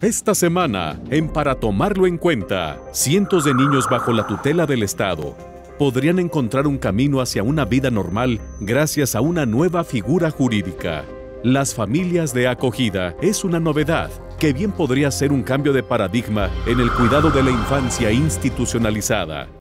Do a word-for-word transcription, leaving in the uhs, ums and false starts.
Esta semana, en Para Tomarlo en Cuenta, cientos de niños bajo la tutela del Estado podrían encontrar un camino hacia una vida normal gracias a una nueva figura jurídica. Las familias de acogida es una novedad que bien podría ser un cambio de paradigma en el cuidado de la infancia institucionalizada.